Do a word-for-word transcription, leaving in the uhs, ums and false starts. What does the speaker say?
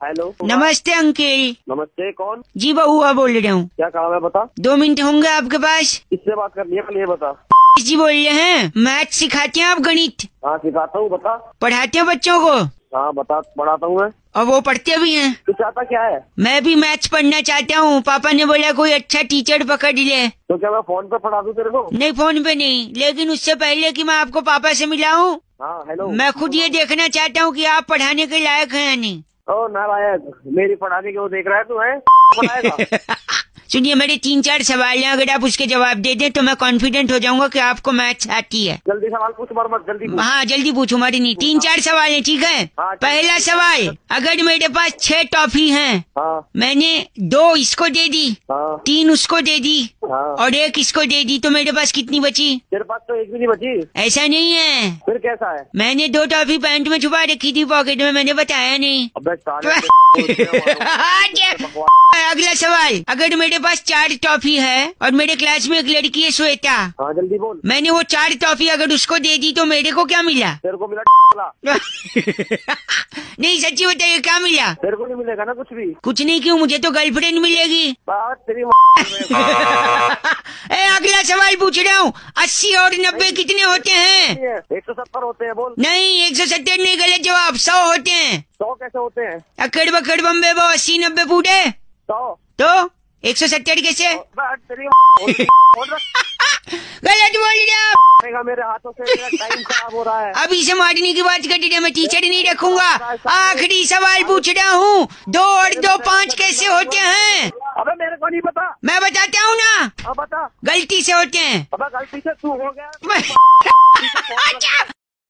Hello. नमस्ते uncle. नमस्ते, कौन? जी बहुआ बोल रहा हूँ। क्या काम है बता? दो मिनट होंगे आपके पास? किससे बात करनी है पहले ये बता। जी बोल रहे हैं, मैथ सिखाते हैं आप? गणित हाँ सिखाता हूँ, बता। पढ़ाते हैं बच्चों को? हाँ बता, पढ़ाता हूँ मैं। और वो पढ़ते भी हैं? तू चाहता क्या है? मैं भी मैथ्स पढ़ना चाहता हूँ। पापा ने बोला कोई अच्छा टीचर पकड़ ले। तो क्या मैं फोन पे पढ़ा दूँ तेरे को? नहीं फोन पे नहीं, लेकिन उससे पहले कि मैं आपको पापा से मिलाऊं, हाँ हेलो। मैं खुद ये देखना चाहता हूँ कि आप पढ़ाने के लायक हैं या नहीं। ओ नालायक, मेरी पढ़ाने के वो देख रहा है तू है? पढ़ाएगा? सुनिए, मेरे तीन चार सवाल हैं, अगर आप उसके जवाब दे दें तो मैं कॉन्फिडेंट हो जाऊंगा कि आपको मैथ्स आती है। जल्दी सवाल पूछ, मर मत, जल्दी पूछ। हाँ जल्दी पूछो, मारी नहीं। तीन चार सवाल है, ठीक है? हाँ, पहला सवाल, अगर मेरे पास छह टॉफी हैं, हाँ मैंने दो इसको दे दी, हाँ तीन उसको दे दी हाँ। और एक इसको दे दी, तो मेरे पास कितनी बची? तेरे पास तो एक भी नहीं बची। ऐसा नहीं है, फिर कैसा है? मैंने दो टॉफी पैंट में छुपा रखी थी, पॉकेट में, मैंने बताया नहीं। अबे साले अगला सवाल, अगर मेरे पास चार टॉफी है और मेरे क्लास में एक लड़की है श्वेता, हाँ जल्दी बोल। मैंने वो चार टॉफी अगर उसको दे दी तो मेरे को क्या मिला? तेरे को मिला नहीं सच्ची बताइए, क्या मिला? तेरे को नहीं मिलेगा ना कुछ भी। कुछ नहीं, क्यों? मुझे तो गर्लफ्रेंड मिलेगी। बात तेरी ए, अगला सवाल पूछ रहा हूँ, अस्सी और नब्बे कितने होते हैं? एक सौ सत्तर होते हैं, बोल। नहीं, एक सौ सत्तर नहीं, गलत जवाब। सौ होते हैं। सौ कैसे होते हैं? अकड़ बकड़ बम्बे वो अस्सी नब्बे पूरे सौ तो एक सौ सत्तर कैसे? तेरी गलत बोल रहे मेरे हाथों से, मेरा टाइम खराब हो रहा है। अभी से मारने की बात कर रही है, मैं टीचर नहीं रखूंगा। आखिरी सवाल पूछ रहा हूँ, दो और दो पाँच कैसे होते हैं? अबे मेरे को नहीं पता। मैं बताता हूँ ना। अब बता। गलती से होते हैं। अबे गलती से तू हो गया। अच्छा